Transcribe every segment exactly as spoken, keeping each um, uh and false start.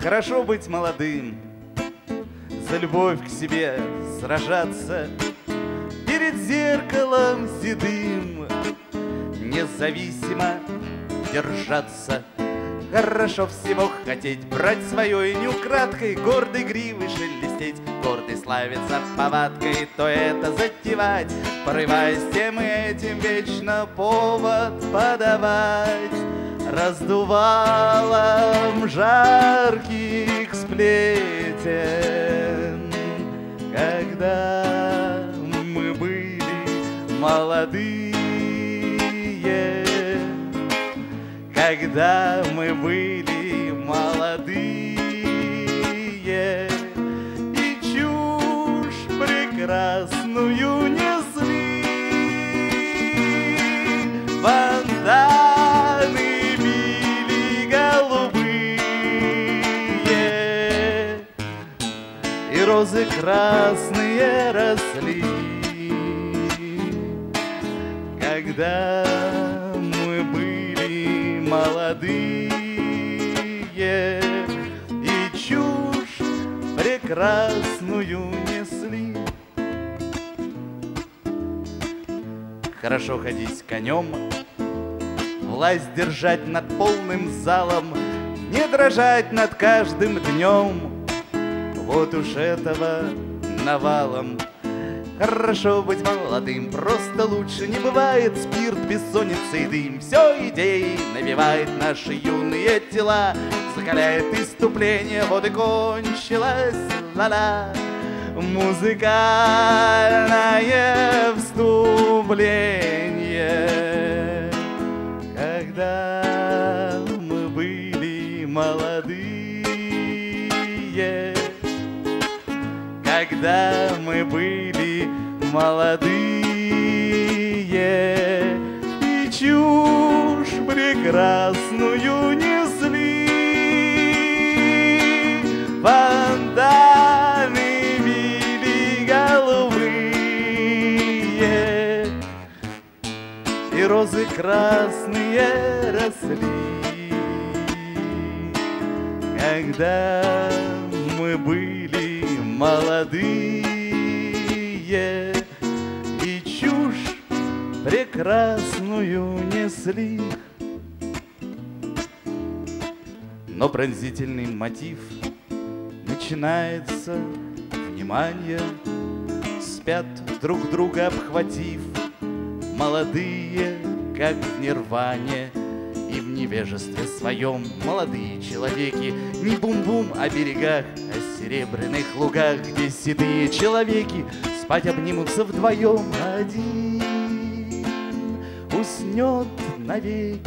Хорошо быть молодым, за любовь к себе сражаться, перед зеркалом седым независимо держаться. Хорошо всего хотеть, брать свое и не украдкой, гордой гривой шелестеть, гордый славиться повадкой, то это затевать, порываясь тем и этим вечно повод подавать раздувалом жарких сплетен. Когда мы были молодые, когда мы были молодые, и чушь прекрасную несли, фонтаны били голубые, и розы красные росли. Когда мы были молодые, и чушь прекрасную несли. Хорошо ходить конем, власть держать над полным залом, не дрожать над каждым днем. Вот уж этого навалом. Хорошо быть молодым, просто лучше не бывает. Спирт, бессонница и дым, все идеи навевает наши юные тела, закаляет иступление, вот и кончилась ла-ла. Музыкальное вступление. Когда мы были молодые, когда мы были молодые, и чушь прекрасную несли, фонтаны били голубые, и розы красные росли. Когда мы были молодые, и чушь прекрасную несли. Но пронзительный мотив начинается, внимание, спят друг друга обхватив, молодые, как в нирване, и в невежестве своем молодые человеки. Не бум-бум о берегах, о серебряных лугах, где седые человеки спать обнимутся вдвоем. Один уснет навеки.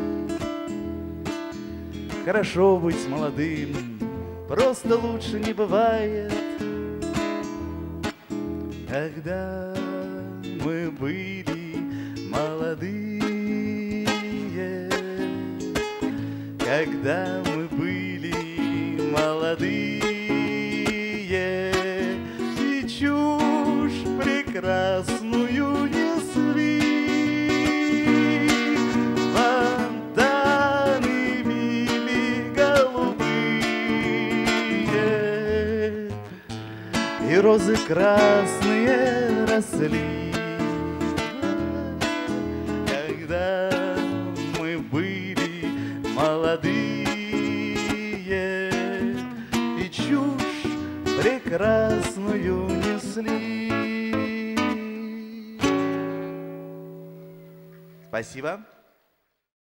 Хорошо быть молодым, просто лучше не бывает. Когда мы были молодые, когда мы были молодые, и чушь прекрасную несли, фонтаны били голубые, и розы красные росли. Когда мы были молодые, и чушь прекрасную несли. Спасибо.